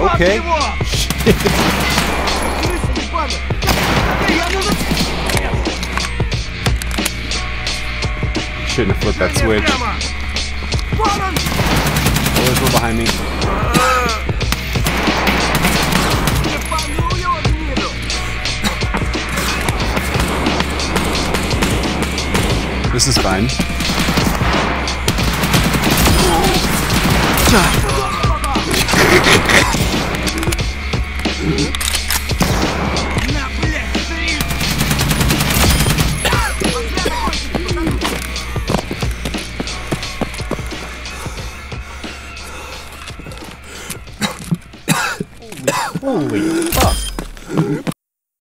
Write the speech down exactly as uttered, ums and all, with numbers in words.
okay? Shouldn't have flipped that switch. Oh, there's one behind me. This is fine.